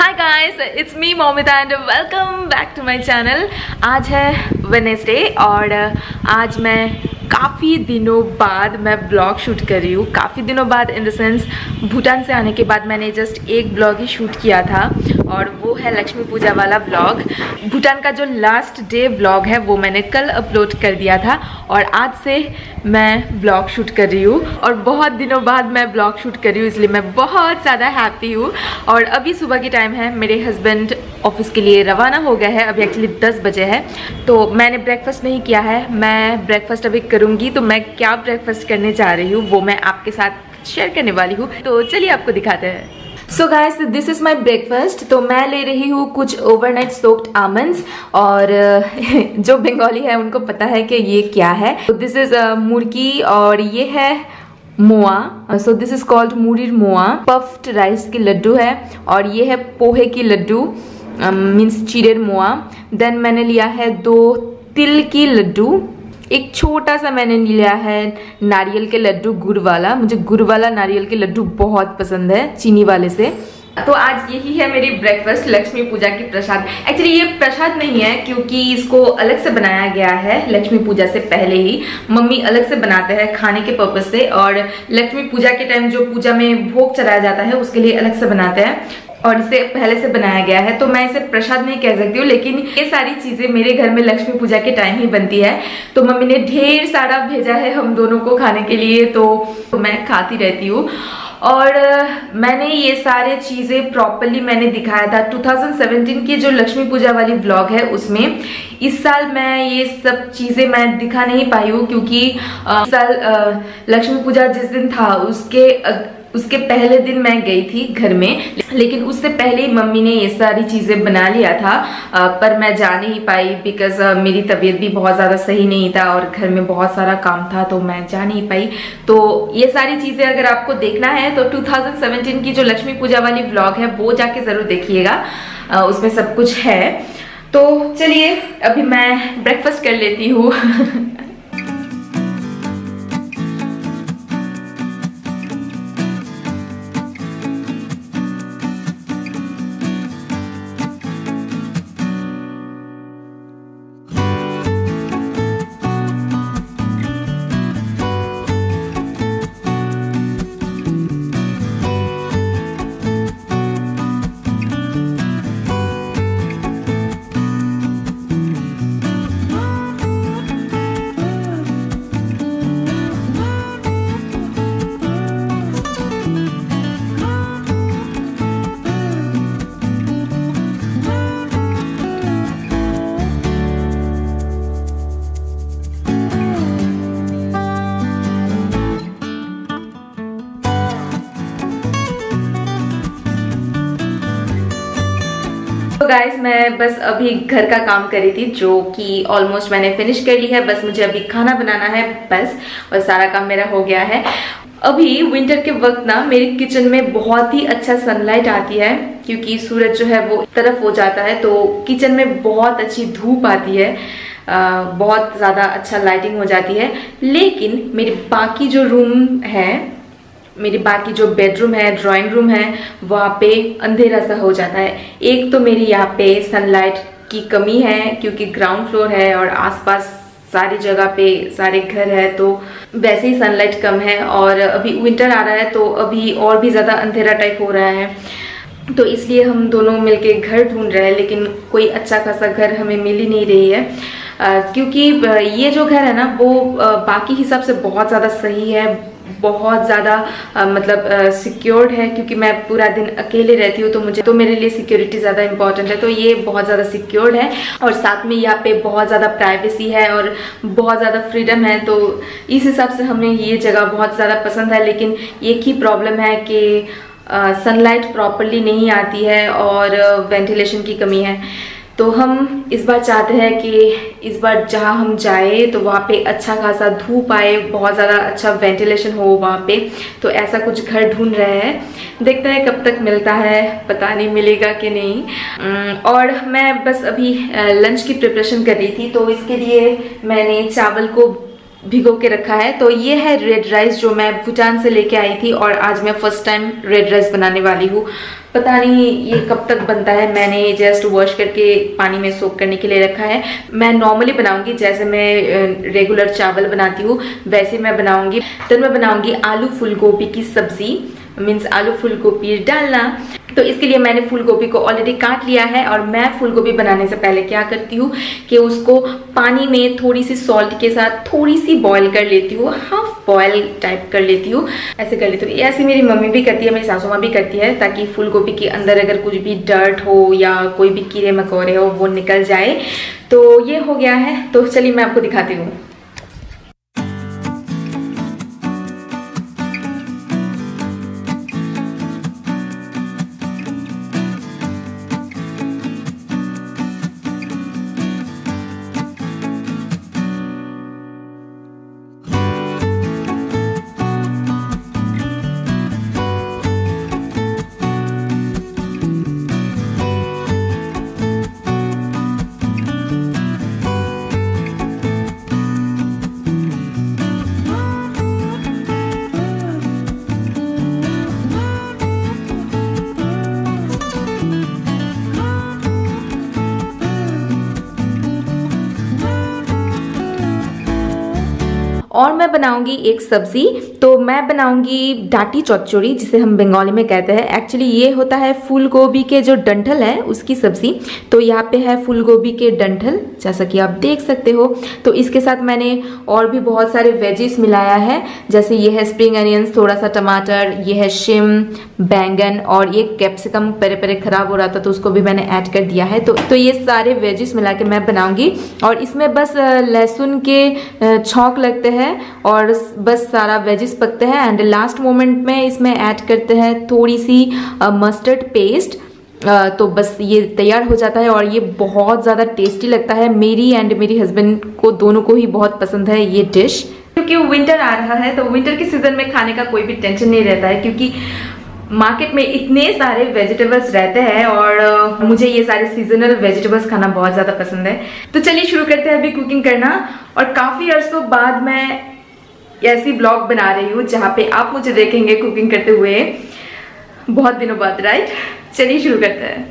Hi guys, it's me Moumita and welcome back to my channel. आज है Wednesday और आज मैं काफ़ी दिनों बाद मैं ब्लॉग शूट कर रही हूँ। काफ़ी दिनों बाद इन द सेंस भूटान से आने के बाद मैंने जस्ट एक ब्लॉग ही शूट किया था और वो है लक्ष्मी पूजा वाला ब्लॉग। भूटान का जो लास्ट डे ब्लॉग है वो मैंने कल अपलोड कर दिया था और आज से मैं ब्लॉग शूट कर रही हूँ और बहुत दिनों बाद मैं ब्लॉग शूट कर रही हूँ, इसलिए मैं बहुत ज़्यादा हैप्पी हूँ। और अभी सुबह की टाइम है, मेरे हस्बैंड ऑफिस के लिए रवाना हो गए हैं। अभी एक्चुअली 10 बजे है, तो मैंने ब्रेकफास्ट नहीं किया है। मैं ब्रेकफास्ट अभी करूँगी, तो मैं क्या ब्रेकफास्ट करने जा रही हूँ वो मैं आपके साथ शेयर करने वाली हूँ, तो चलिए आपको दिखाते हैं। So guys, this is my breakfast. तो मैं ले रही हूँ कुछ ओवरनाइट सोक्ड आमंड्स और जो बंगाली है उनको पता है कि ये क्या है। तो दिस इज मुर्गी और ये है moa. So this is called मुरीर मोआ। पफ्ड राइस के लड्डू है और ये है पोहे की लड्डू मीन्स चिरेर मोआ। देन मैंने लिया है 2 तिल की लड्डू। एक छोटा सा मैंने लिया है नारियल के लड्डू गुड़ वाला। मुझे गुड़ वाला नारियल के लड्डू बहुत पसंद है चीनी वाले से। तो आज यही है मेरी ब्रेकफास्ट लक्ष्मी पूजा की प्रसाद। एक्चुअली ये प्रसाद नहीं है क्योंकि इसको अलग से बनाया गया है लक्ष्मी पूजा से पहले ही। मम्मी अलग से बनाते हैं खाने के पर्पज से, और लक्ष्मी पूजा के टाइम जो पूजा में भोग चढ़ाया जाता है उसके लिए अलग से बनाते हैं और इसे पहले से बनाया गया है। तो मैं इसे प्रसाद नहीं कह सकती हूँ, लेकिन ये सारी चीजें मेरे घर में लक्ष्मी पूजा के टाइम ही बनती है। तो मम्मी ने ढेर सारा भेजा है हम दोनों को खाने के लिए, तो मैं खाती रहती हूँ। और मैंने ये सारे चीजें प्रॉपरली मैंने दिखाया था 2017 की जो लक्ष्मी पूजा वाली व्लॉग है उसमें। इस साल मैं ये सब चीजें मैं दिखा नहीं पाई हूँ क्योंकि इस साल लक्ष्मी पूजा जिस दिन था उसके पहले दिन मैं गई थी घर में, लेकिन उससे पहले ही मम्मी ने ये सारी चीजें बना लिया था। पर मैं जा नहीं पाई बिकॉज मेरी तबीयत भी बहुत ज्यादा सही नहीं था और घर में बहुत सारा काम था, तो मैं जा नहीं पाई। तो ये सारी चीजें अगर आपको देखना है तो 2017 की जो लक्ष्मी पूजा वाली व्लॉग है वो जाके जरूर देखिएगा, उसमें सब कुछ है। तो चलिए अभी मैं ब्रेकफास्ट कर लेती हूँ। तो गाइस, मैं बस अभी घर का काम कर रही थी जो कि ऑलमोस्ट मैंने फिनिश कर ली है। बस मुझे अभी खाना बनाना है बस, और सारा काम मेरा हो गया है। अभी विंटर के वक्त ना मेरी किचन में बहुत ही अच्छा सनलाइट आती है क्योंकि सूरज जो है वो तरफ हो जाता है, तो किचन में बहुत अच्छी धूप आती है, बहुत ज्यादा अच्छा लाइटिंग हो जाती है। लेकिन मेरे बाकी जो रूम है, मेरी बाकी जो बेडरूम है, ड्राइंग रूम है, वहाँ पे अंधेरा सा हो जाता है। एक तो मेरी यहाँ पे सनलाइट की कमी है क्योंकि ग्राउंड फ्लोर है और आसपास सारी जगह पे सारे घर है, तो वैसे ही सनलाइट कम है। और अभी विंटर आ रहा है तो अभी और भी ज़्यादा अंधेरा टाइप हो रहा है, तो इसलिए हम दोनों मिलके घर ढूंढ रहे हैं, लेकिन कोई अच्छा खासा घर हमें मिल ही नहीं रही है। क्योंकि ये जो घर है ना वो बाकी हिसाब से बहुत ज़्यादा सही है, बहुत ज़्यादा मतलब सिक्योर्ड है क्योंकि मैं पूरा दिन अकेले रहती हूँ, तो मेरे लिए सिक्योरिटी ज़्यादा इंपॉर्टेंट है। तो ये बहुत ज़्यादा सिक्योर्ड है और साथ में यहाँ पे बहुत ज़्यादा प्राइवेसी है और बहुत ज़्यादा फ्रीडम है, तो इस हिसाब से हमें ये जगह बहुत ज़्यादा पसंद है। लेकिन एक ही प्रॉब्लम है कि सनलाइट प्रॉपरली नहीं आती है और वेंटिलेशन की कमी है। तो हम इस बार चाहते हैं कि इस बार जहाँ हम जाए तो वहाँ पे अच्छा खासा धूप आए, बहुत ज़्यादा अच्छा वेंटिलेशन हो वहाँ पे। तो ऐसा कुछ घर ढूंढ रहे हैं, देखते हैं कब तक मिलता है, पता नहीं मिलेगा कि नहीं। और मैं बस अभी लंच की प्रिपरेशन कर रही थी, तो इसके लिए मैंने चावल को भिगो के रखा है। तो ये है रेड राइस जो मैं भूटान से लेके आई थी और आज मैं फर्स्ट टाइम रेड राइस बनाने वाली हूँ। पता नहीं ये कब तक बनता है, मैंने जस्ट वॉश करके पानी में सोक करने के लिए रखा है। मैं नॉर्मली बनाऊंगी, जैसे मैं रेगुलर चावल बनाती हूँ वैसे मैं बनाऊंगी। तो मैं बनाऊंगी आलू फूल गोभी की सब्जी, मीन्स आलू फूल गोभी डालना। तो इसके लिए मैंने फूल गोभी को ऑलरेडी काट लिया है और मैं फूल गोभी बनाने से पहले क्या करती हूँ कि उसको पानी में थोड़ी सी सॉल्ट के साथ थोड़ी सी बॉईल कर लेती हूँ, हाफ बॉयल टाइप कर लेती हूँ, ऐसे कर लेती हूँ। ऐसे मेरी मम्मी भी करती है, मेरी सासू माँ भी करती है, ताकि फूल गोभी के अंदर अगर कुछ भी डर्ट हो या कोई भी कीड़े मकोड़े हो वो निकल जाए। तो ये हो गया है, तो चलिए मैं आपको दिखाती हूँ। और मैं बनाऊंगी एक सब्जी, तो मैं बनाऊंगी डाटी चौचौड़ी, जिसे हम बंगाली में कहते हैं। एक्चुअली ये होता है फूल गोभी के जो डंठल है उसकी सब्जी। तो यहाँ पे है फूल गोभी के डंठल, जैसा कि आप देख सकते हो। तो इसके साथ मैंने और भी बहुत सारे वेजिस मिलाया है, जैसे ये है स्प्रिंग अनियंस, थोड़ा सा टमाटर, ये है शिम, बैंगन और ये कैप्सिकम परे परे खराब हो रहा था तो उसको भी मैंने ऐड कर दिया है। तो ये सारे वेजिस मिला के मैं बनाऊंगी और इसमें बस लहसुन के छौंक लगते हैं और बस सारा वेजिस पकते हैं। एंड लास्ट मोमेंट में इसमें ऐड करते हैं थोड़ी सी मस्टर्ड पेस्ट। तो बस ये तैयार हो जाता है और ये बहुत ज़्यादा टेस्टी लगता है। मेरी एंड मेरी हस्बैंड को दोनों को ही बहुत पसंद है ये डिश। क्योंकि विंटर आ रहा है तो विंटर के सीजन में खाने का कोई भी टेंशन नहीं रहता है, क्योंकि मार्केट में इतने सारे वेजिटेबल्स रहते हैं और मुझे ये सारे सीजनल वेजिटेबल्स खाना बहुत ज़्यादा पसंद है। तो चलिए शुरू करते हैं अभी कुकिंग करना। और काफ़ी अरसों बाद मैं ऐसी ब्लॉग बना रही हूँ जहाँ पे आप मुझे देखेंगे कुकिंग करते हुए, बहुत दिनों बाद, राइट। चलिए शुरू करते हैं।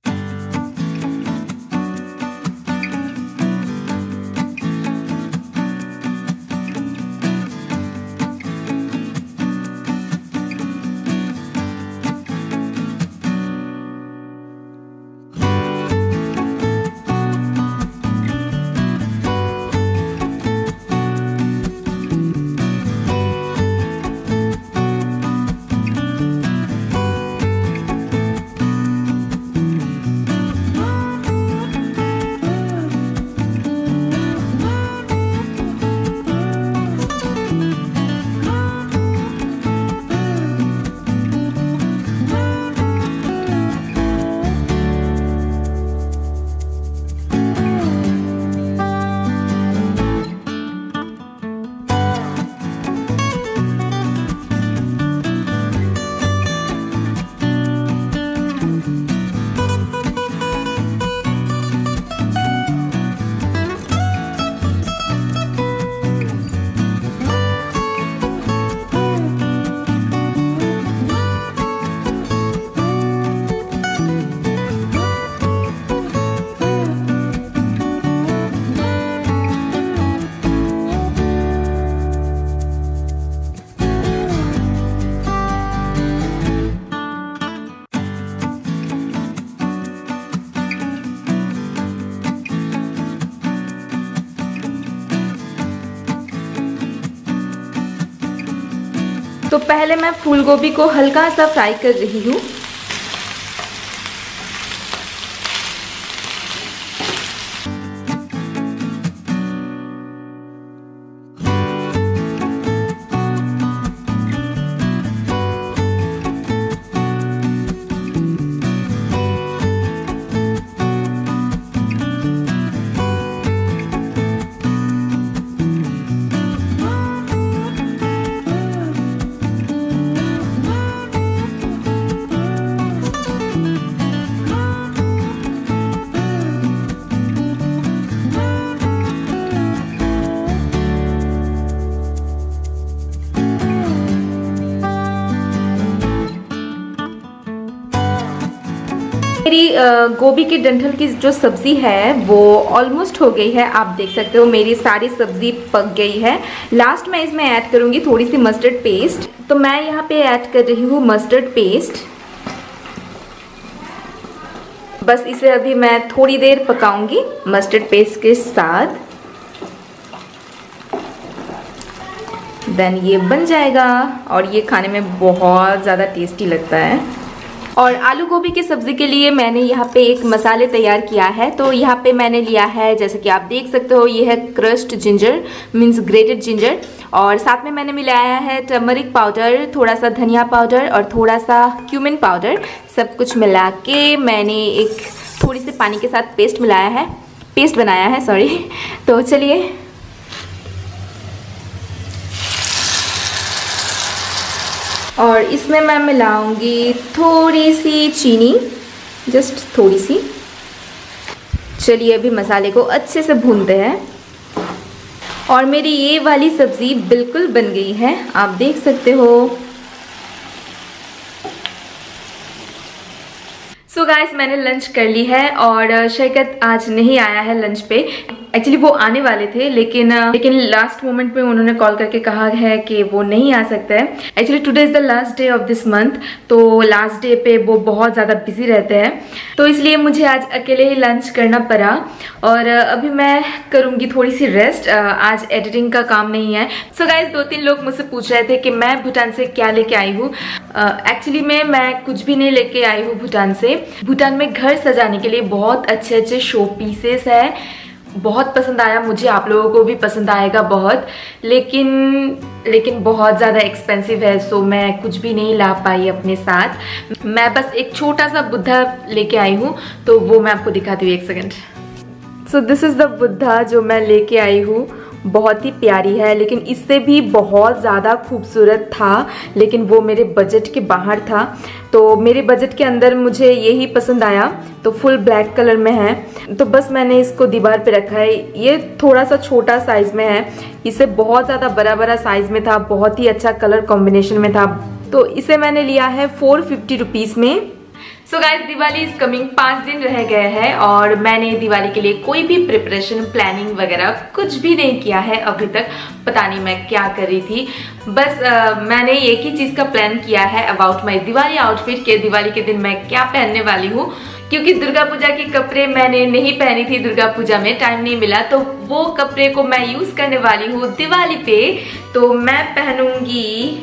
तो पहले मैं फूल गोभी को हल्का सा फ्राई कर रही हूँ। मेरी गोभी के डंठल की जो सब्ज़ी है वो ऑलमोस्ट हो गई है। आप देख सकते हो मेरी सारी सब्ज़ी पक गई है। लास्ट में इसमें ऐड करूँगी थोड़ी सी मस्टर्ड पेस्ट। तो मैं यहाँ पे ऐड कर रही हूँ मस्टर्ड पेस्ट। बस इसे अभी मैं थोड़ी देर पकाऊंगी मस्टर्ड पेस्ट के साथ। देन ये बन जाएगा और ये खाने में बहुत ज़्यादा टेस्टी लगता है। और आलू गोभी की सब्ज़ी के लिए मैंने यहाँ पे एक मसाले तैयार किया है। तो यहाँ पे मैंने लिया है, जैसे कि आप देख सकते हो, ये है crushed ginger means grated ginger. और साथ में मैंने मिलाया है टर्मरिक पाउडर, थोड़ा सा धनिया पाउडर और थोड़ा सा क्यूमिन पाउडर। सब कुछ मिला के मैंने एक थोड़ी सी पानी के साथ पेस्ट बनाया है सॉरी। तो चलिए और इसमें मैं मिलाऊंगी थोड़ी सी चीनी, जस्ट थोड़ी सी। चलिए अभी मसाले को अच्छे से भूनते हैं। और मेरी ये वाली सब्ज़ी बिल्कुल बन गई है, आप देख सकते हो। सो गाइस मैंने लंच कर ली है और शैकत आज नहीं आया है लंच पे। एक्चुअली वो आने वाले थे लेकिन लास्ट मोमेंट पे उन्होंने कॉल करके कहा है कि वो नहीं आ सकता है। Actually today is the last day of this month, तो लास्ट डे पे वो बहुत ज़्यादा बिजी रहते हैं, तो इसलिए मुझे आज अकेले ही लंच करना पड़ा। और अभी मैं करूँगी थोड़ी सी रेस्ट, आज एडिटिंग का काम नहीं है। सो गाइस 2-3 लोग मुझसे पूछ रहे थे कि मैं भूटान से क्या लेके आई हूँ। एक्चुअली मैं कुछ भी नहीं लेके आई हूँ भूटान से। भूटान में घर सजाने के लिए बहुत अच्छे अच्छे शो पीसेस है, बहुत पसंद आया मुझे, आप लोगों को भी पसंद आएगा बहुत, लेकिन बहुत ज़्यादा एक्सपेंसिव है। सो मैं कुछ भी नहीं ला पाई अपने साथ। मैं बस एक छोटा सा बुद्धा लेके आई हूँ, तो वो मैं आपको दिखाती हूँ, एक second. So this is the Buddha जो मैं लेके आई हूँ। बहुत ही प्यारी है, लेकिन इससे भी बहुत ज़्यादा खूबसूरत था, लेकिन वो मेरे बजट के बाहर था। तो मेरे बजट के अंदर मुझे यही पसंद आया, तो फुल ब्लैक कलर में है, तो बस मैंने इसको दीवार पे रखा है। ये थोड़ा सा छोटा साइज़ में है, इससे बहुत ज़्यादा बड़ा साइज़ में था, बहुत ही अच्छा कलर कॉम्बिनेशन में था। तो इसे मैंने लिया है 450 रुपीज़ में। So guys Diwali is coming, 5 दिन रह गए हैं और मैंने दिवाली के लिए कोई भी प्रिपरेशन प्लानिंग वगैरह कुछ भी नहीं किया है अभी तक। पता नहीं मैं क्या कर रही थी, बस मैंने एक ही चीज़ का प्लान किया है अबाउट माई दिवाली आउटफिट के दिवाली के दिन मैं क्या पहनने वाली हूँ। क्योंकि दुर्गा पूजा के कपड़े मैंने नहीं पहनी थी, दुर्गा पूजा में टाइम नहीं मिला, तो वो कपड़े को मैं यूज़ करने वाली हूँ दिवाली पे। तो मैं पहनूंगी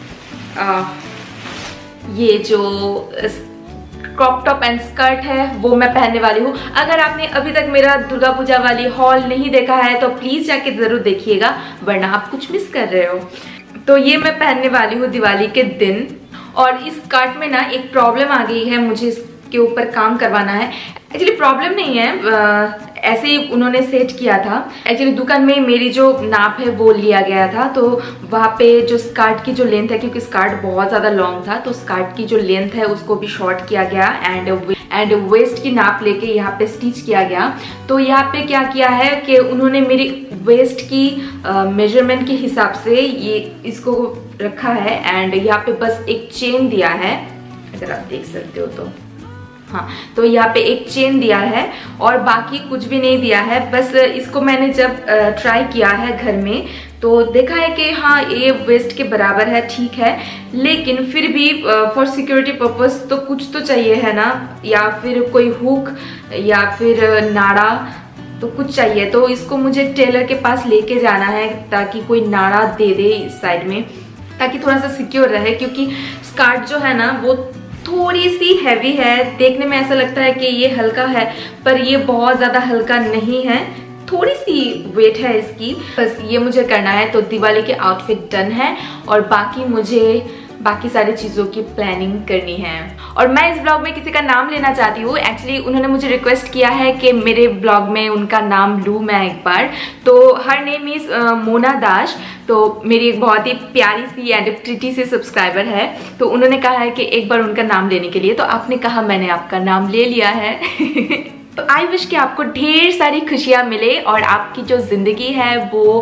ये जो क्रॉप टॉप एंड स्कर्ट है वो मैं पहनने वाली हूँ। अगर आपने अभी तक मेरा दुर्गा पूजा वाली हॉल नहीं देखा है तो प्लीज जाके जरूर देखिएगा, वरना आप कुछ मिस कर रहे हो। तो ये मैं पहनने वाली हूँ दिवाली के दिन। और इस स्कर्ट में ना एक प्रॉब्लम आ गई है, मुझे इसके ऊपर काम करवाना है। एक्चुअली प्रॉब्लम नहीं है, ऐसे ही उन्होंने सेट किया था। एक्चुअली दुकान में मेरी जो नाप है वो लिया गया था, तो वहाँ पे जो स्कर्ट की जो लेंथ है, क्योंकि स्कर्ट बहुत ज़्यादा लॉन्ग था, तो स्कर्ट की जो लेंथ है उसको भी शॉर्ट किया गया एंड वेस्ट की नाप लेके यहाँ पे स्टिच किया गया। तो यहाँ पे क्या किया है कि उन्होंने मेरी वेस्ट की मेजरमेंट के हिसाब से ये इसको रखा है एंड यहाँ पे बस एक चेन दिया है, अगर आप देख सकते हो तो। हाँ, तो यहाँ पे एक चेन दिया है और बाकी कुछ भी नहीं दिया है। बस इसको मैंने जब ट्राई किया है घर में तो देखा है कि हाँ ये वेस्ट के बराबर है, ठीक है, लेकिन फिर भी फॉर सिक्योरिटी पर्पस तो कुछ तो चाहिए है ना, या फिर कोई हुक या फिर नाड़ा, तो कुछ चाहिए। तो इसको मुझे टेलर के पास लेके जाना है ताकि कोई नाड़ा दे दे इस साइड में, ताकि थोड़ा सा सिक्योर रहे। क्योंकि स्कर्ट जो है ना वो थोड़ी सी हैवी है, देखने में ऐसा लगता है कि ये हल्का है, पर ये बहुत ज़्यादा हल्का नहीं है, थोड़ी सी वेट है इसकी। बस ये मुझे करना है। तो दिवाली के आउटफिट डन है और बाकी मुझे बाकी सारी चीज़ों की प्लानिंग करनी है। और मैं इस ब्लॉग में किसी का नाम लेना चाहती हूँ। एक्चुअली उन्होंने मुझे रिक्वेस्ट किया है कि मेरे ब्लॉग में उनका नाम लूँ मैं एक बार। तो her name is Mona Das. तो मेरी एक बहुत ही प्यारी सी एंड प्रीटी सी सब्सक्राइबर है, तो उन्होंने कहा है कि एक बार उनका नाम लेने के लिए, तो आपने कहा, मैंने आपका नाम ले लिया है। तो आई विश कि आपको ढेर सारी खुशियाँ मिले और आपकी जो ज़िंदगी है वो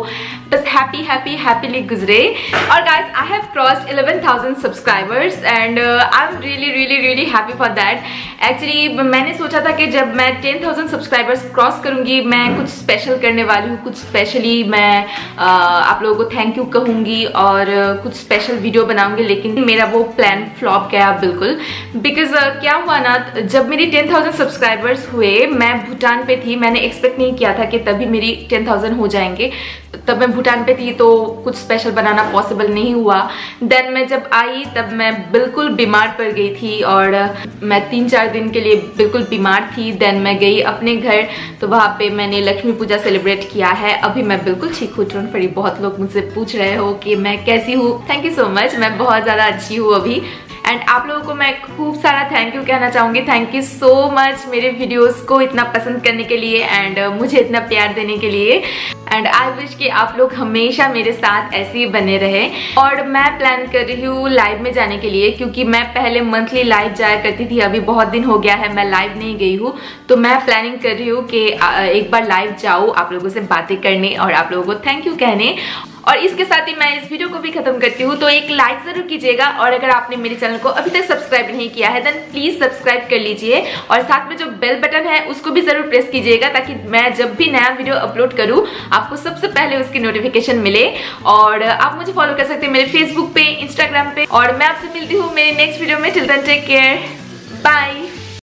बस हैप्पीली गुजरे। और guys I have crossed 11,000 subscribers and I am really happy for that. Actually मैंने सोचा था कि जब मैं 10,000 सब्सक्राइबर्स क्रॉस करूंगी मैं कुछ स्पेशल करने वाली हूँ, कुछ स्पेशली मैं आप लोगों को थैंक यू कहूँगी और कुछ स्पेशल वीडियो बनाऊंगी, लेकिन मेरा वो प्लान फ्लॉप गया बिल्कुल। बिकॉज क्या हुआ ना, जब मेरी 10,000 सब्सक्राइबर्स हुए मैं भूटान पे थी, मैंने एक्सपेक्ट नहीं किया था कि तभी मेरी 10,000 हो जाएंगे। तब मैं भूटान पे थी तो कुछ स्पेशल बनाना पॉसिबल नहीं हुआ। देन मैं जब आई तब मैं बिल्कुल बीमार पड़ गई थी और मैं 3-4 दिन के लिए बिल्कुल बीमार थी। देन मैं गई अपने घर, तो वहाँ पे मैंने लक्ष्मी पूजा सेलिब्रेट किया है। अभी मैं बिल्कुल ठीक हूँ, डोंट वरी। बहुत लोग मुझसे पूछ रहे हो कि मैं कैसी हूँ। थैंक यू सो मच, मैं बहुत ज़्यादा अच्छी हूँ अभी। एंड आप लोगों को मैं खूब सारा थैंक यू कहना चाहूँगी। थैंक यू सो मच मेरे वीडियोस को इतना पसंद करने के लिए एंड मुझे इतना प्यार देने के लिए। एंड आई विश कि आप लोग हमेशा मेरे साथ ऐसे ही बने रहे। और मैं प्लान कर रही हूँ लाइव में जाने के लिए, क्योंकि मैं पहले मंथली लाइव जाया करती थी, अभी बहुत दिन हो गया है मैं लाइव नहीं गई हूँ। तो मैं प्लानिंग कर रही हूँ कि एक बार लाइव जाऊँ आप लोगों से बातें करने और आप लोगों को थैंक यू कहने। और इसके साथ ही मैं इस वीडियो को भी खत्म करती हूँ, तो एक लाइक जरूर कीजिएगा। और अगर आपने मेरे चैनल को अभी तक सब्सक्राइब नहीं किया है देन प्लीज सब्सक्राइब कर लीजिए और साथ में जो बेल बटन है उसको भी जरूर प्रेस कीजिएगा, ताकि मैं जब भी नया वीडियो अपलोड करूँ आपको सबसे पहले उसकी नोटिफिकेशन मिले। और आप मुझे फॉलो कर सकते हैं मेरे फेसबुक पे, इंस्टाग्राम पे। और मैं आपसे मिलती हूँ मेरे नेक्स्ट वीडियो में। Till then take care, bye.